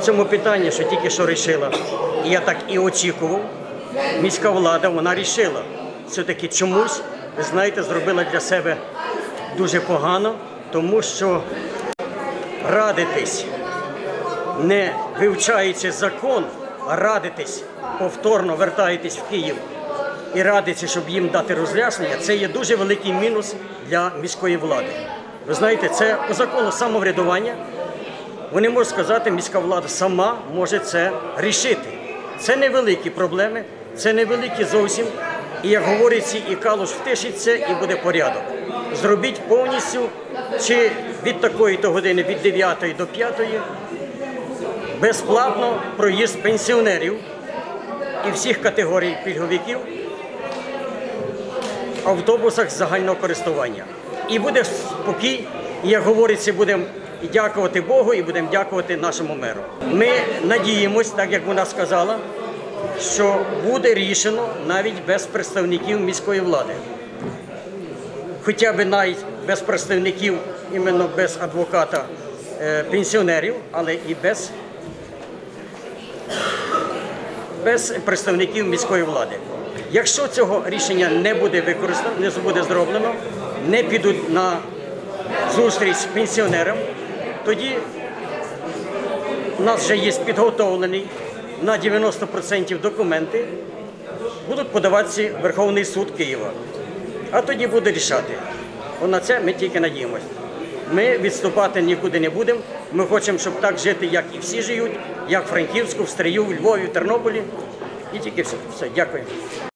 цьому питанні, що тільки що рішила, і я так і очікував, міська влада, вона рішила. Все-таки чомусь, ви знаєте, зробила для себе дуже погано, тому що радитись, не вивчаючи закон, а радитись, повторно вертаєтесь в Київ і радитися, щоб їм дати роз'яснення, це є дуже великий мінус для міської влади. Ви знаєте, це по закону самоврядування. Вони можуть сказати, міська влада сама може це рішити. Це невеликі проблеми, це невеликі зовсім. І як говориться, і калуш втишиться, і буде порядок. Зробіть повністю, чи від такої-то години, від 9 до 5, безплатно проїзд пенсіонерів і всіх категорій пільговиків в автобусах загального користування. І буде спокій, і, як говориться, будемо дякувати Богу і будемо дякувати нашому меру. Ми надіємось, так як вона сказала, що буде рішено навіть без представників міської влади. Хоча б навіть без представників, іменно без адвоката пенсіонерів, але і без представників міської влади. Якщо цього рішення не буде використано, не буде зроблено, не підуть на зустріч пенсіонерам, тоді у нас вже є підготовлені на 90% документи, будуть подаватися в Верховний суд Києва. А тоді буде рішати. На це ми тільки надіємося. Ми відступати нікуди не будемо. Ми хочемо, щоб так жити, як і всі живуть, як в Франківську, в Стрию, в Львові, в Тернополі. І тільки все. Дякую.